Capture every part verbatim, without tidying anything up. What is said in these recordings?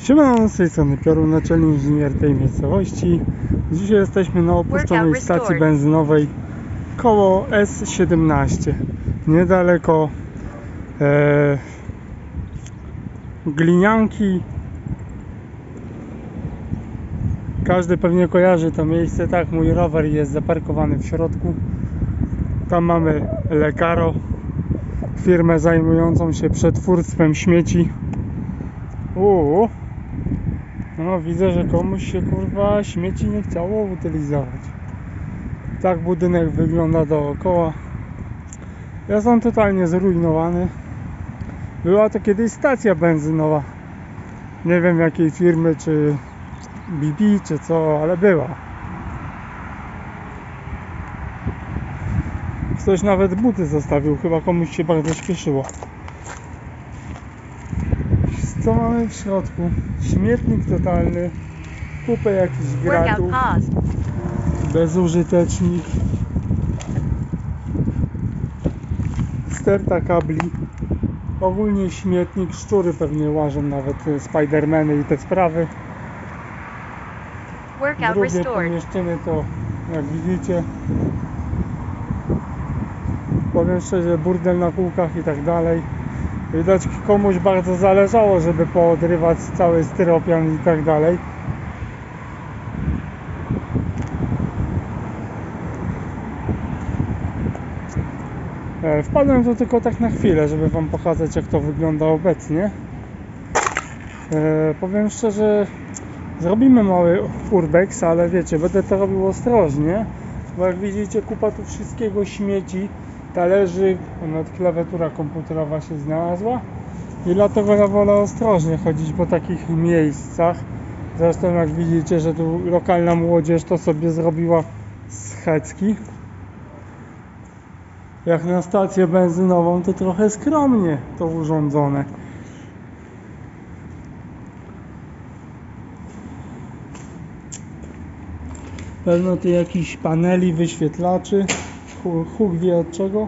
Siemano, z tej strony Piorun, naczelny inżynier tej miejscowości. Dzisiaj jesteśmy na opuszczonej stacji benzynowej koło S siedemnaście, niedaleko e, Glinianki. Każdy pewnie kojarzy to miejsce. Tak, mój rower jest zaparkowany w środku. Tam mamy Lekaro, firmę zajmującą się przetwórstwem śmieci. Uuu. No, widzę, że komuś się kurwa śmieci nie chciało utylizować. Tak budynek wygląda dookoła. Jest on totalnie zrujnowany. Była to kiedyś stacja benzynowa. Nie wiem jakiej firmy, czy B P, czy co, ale była. Ktoś nawet buty zostawił, chyba komuś się bardzo śpieszyło. Co mamy w środku? Śmietnik totalny, kupę jakichś gratów, bezużytecznik, sterta kabli, ogólnie śmietnik, szczury pewnie łażą, nawet Spidermany i te sprawy. Drugie pomieszczenie to, jak widzicie, powiem szczerze, burdel na kółkach i tak dalej. Widać, komuś bardzo zależało, żeby poodrywać cały styropian i tak dalej. Wpadłem tu tylko tak na chwilę, żeby wam pokazać, jak to wygląda obecnie. E, powiem szczerze, zrobimy mały urbex, ale wiecie, będę to robił ostrożnie, bo jak widzicie, kupa tu wszystkiego śmieci, talerzy, nawet klawiatura komputerowa się znalazła i dlatego ja wolę ostrożnie chodzić po takich miejscach. Zresztą jak widzicie, że tu lokalna młodzież to sobie zrobiła schecki. Jak na stację benzynową to trochę skromnie to urządzone. Pewno tu jakiś paneli, wyświetlaczy. Huk wie od czego.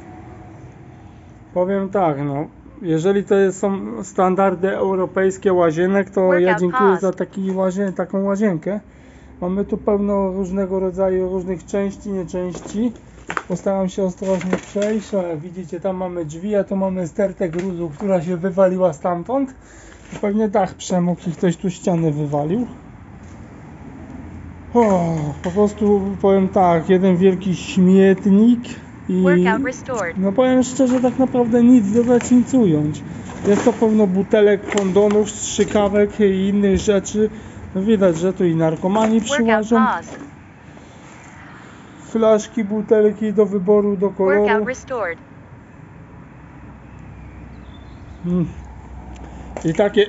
Powiem tak, no, jeżeli to są standardy europejskie łazienek, to ja dziękuję za taki łazien, taką łazienkę. Mamy tu pełno różnego rodzaju różnych części, nieczęści. Postaram się ostrożnie przejść. Jak widzicie, tam mamy drzwi, a tu mamy stertę gruzu, która się wywaliła stamtąd. Pewnie dach przemógł i ktoś tu ścianę wywalił. O, po prostu powiem tak, jeden wielki śmietnik i no powiem szczerze, tak naprawdę nic dodać, nic ująć. Jest to pełno butelek, kondomów, strzykawek i innych rzeczy. No widać, że tu i narkomani przyłażą. Flaszki, butelki do wyboru, do koloru. Hmm. I takie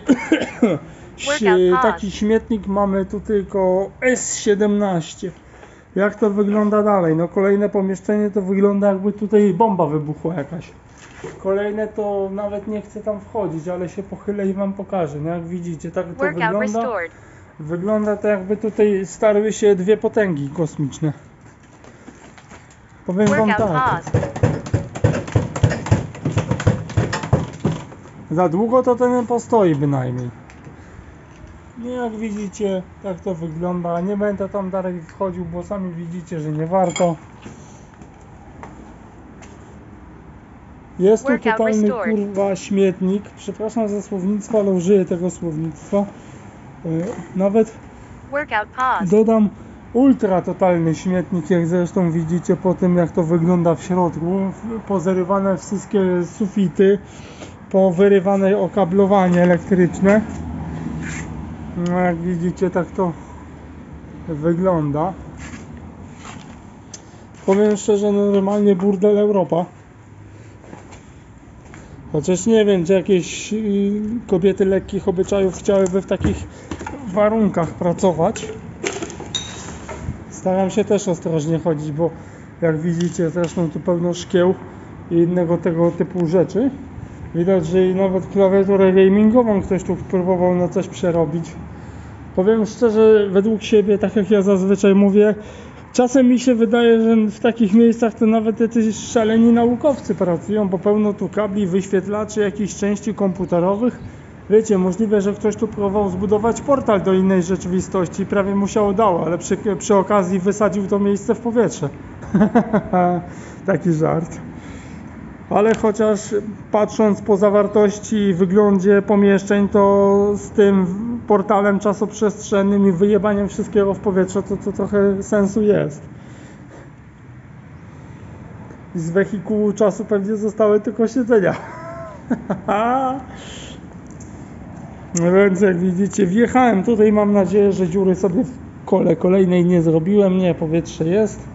taki śmietnik mamy tu tylko S siedemnaście. Jak to wygląda dalej? No kolejne pomieszczenie to wygląda, jakby tutaj bomba wybuchła jakaś. Kolejne to nawet nie chcę tam wchodzić, ale się pochylę i wam pokażę. No jak widzicie, tak to wygląda. Wygląda to, jakby tutaj starły się dwie potęgi kosmiczne. Powiem wam tak. Za długo to ten postoi bynajmniej. No jak widzicie, tak to wygląda. Nie będę tam dalej wchodził, bo sami widzicie, że nie warto. Jest tu totalny kurwa śmietnik. Przepraszam za słownictwo, ale użyję tego słownictwa. Nawet dodam ultra totalny śmietnik, jak zresztą widzicie po tym, jak to wygląda w środku. Pozarywane wszystkie sufity, powyrywane okablowanie elektryczne. No jak widzicie, tak to wygląda. Powiem szczerze, normalnie burdel Europa. Chociaż nie wiem, czy jakieś kobiety lekkich obyczajów chciałyby w takich warunkach pracować. Staram się też ostrożnie chodzić, bo jak widzicie, zresztą tu pełno szkieł i innego tego typu rzeczy. Widać, że nawet klawiaturę gamingową ktoś tu próbował na coś przerobić. Powiem szczerze, według siebie, tak jak ja zazwyczaj mówię, czasem mi się wydaje, że w takich miejscach to nawet jacyś szaleni naukowcy pracują, bo pełno tu kabli, wyświetlaczy, jakichś części komputerowych. Wiecie, możliwe, że ktoś tu próbował zbudować portal do innej rzeczywistości i prawie mu się udało, ale przy, przy okazji wysadził to miejsce w powietrze. Taki żart. Ale chociaż patrząc po zawartości i wyglądzie pomieszczeń, to z tym portalem czasoprzestrzennym i wyjebaniem wszystkiego w powietrze, to, to trochę sensu jest. I z wehikułu czasu pewnie zostały tylko siedzenia. Więc jak widzicie, wjechałem tutaj, mam nadzieję, że dziury sobie w kole kolejnej nie zrobiłem. Nie, powietrze jest.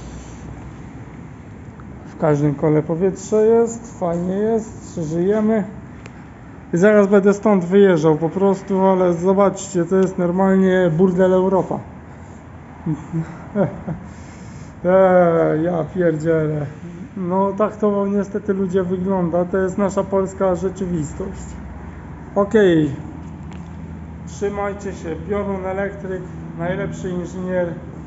W każdym kole powietrze jest, fajnie jest, żyjemy. I zaraz będę stąd wyjeżdżał po prostu, ale zobaczcie, to jest normalnie burdel Europa. Eee, ja pierdzielę. No tak to niestety ludzie wygląda, to jest nasza polska rzeczywistość. Okej, okay. Trzymajcie się, Piorun Elektryk, najlepszy inżynier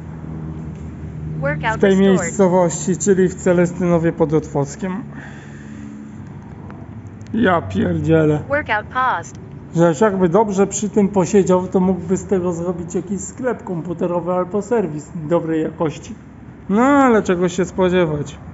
w tej miejscowości, czyli w Celestynowie pod Otwockiem. Ja pierdzielę. Żeś jakby dobrze przy tym posiedział, to mógłby z tego zrobić jakiś sklep komputerowy albo serwis dobrej jakości. No ale czego się spodziewać.